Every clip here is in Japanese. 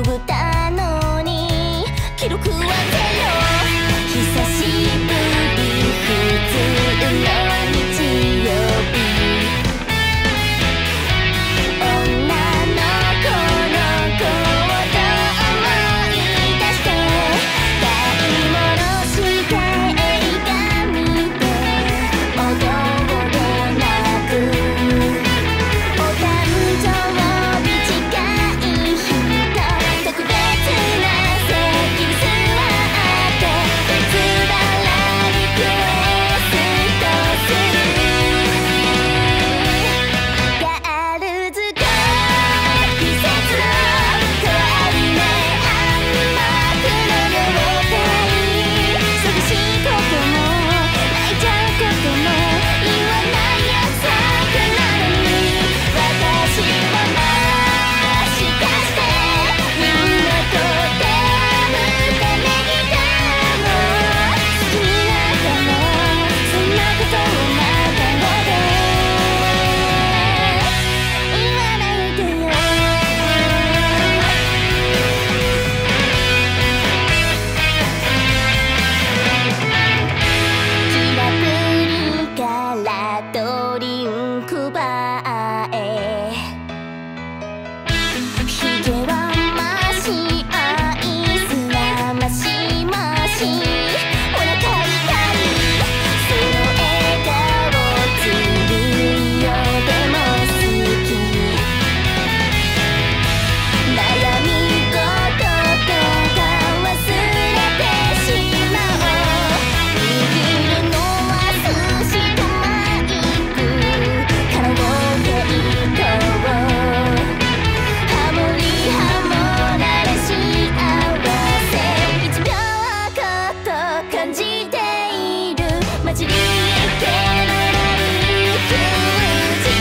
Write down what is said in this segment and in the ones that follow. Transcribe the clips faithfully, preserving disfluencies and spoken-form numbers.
ぶったのに記録はゼロ。久しぶり普通の日曜日、女の子のことを思い出して買い物して映画見て踊れなく、お誕生日近い人特別な席座って別腹リクエストする。ガールズが季節の変わり目暗黙の了解、寂しいことも泣いちゃうことも言わない約束なのに、私はもしかしてみんなと出会うためにかも好きになったの、そんなことをまたで言わないでよ。キラプリからドリンクバーへ、ひげはマシアイスはマシマシ、お腹痛いその笑顔ずるいよでも好き、悩み事とか忘れてしまおう。握るのは寿司とマイク、カラオケ行こう。ハモリハモられ幸せいちびょうごと感じている混じり気のない休日、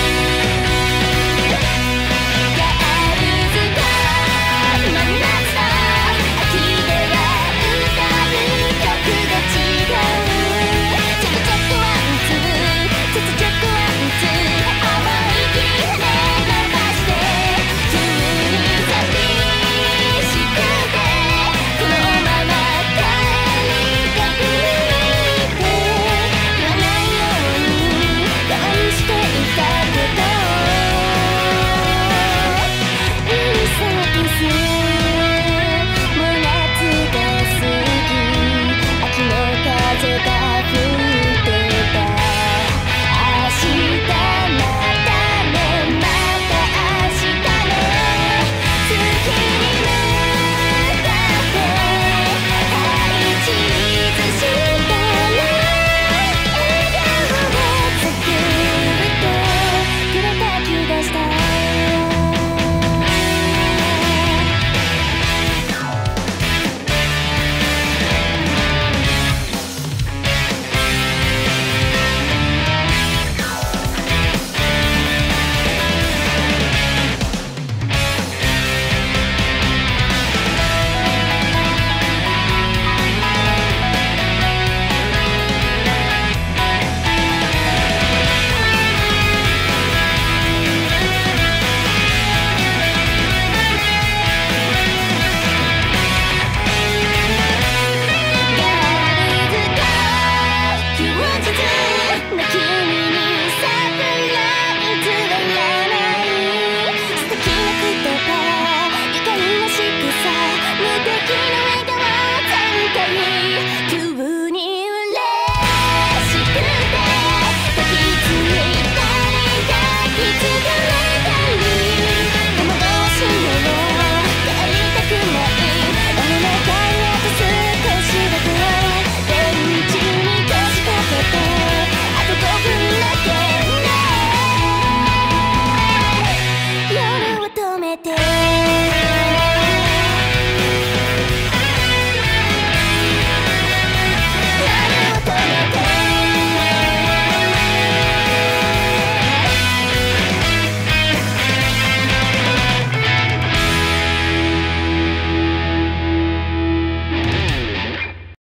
ガールズが真夏と秋では歌う曲が違う。チェックチェックワンツー、チェックチェックワンツー、思い切り羽伸ばして急に寂しくてこのまま帰りたくて言わないように我慢していたけど、うるさくすもう夏が過ぎ、秋の風が吹いてた。明日またね、また明日ね、月に向かってはいチーズしたら笑顔を作ってくれた気がした。ガールズが休日の君にサプライズはらない、素敵な言葉愉快な仕草無敵の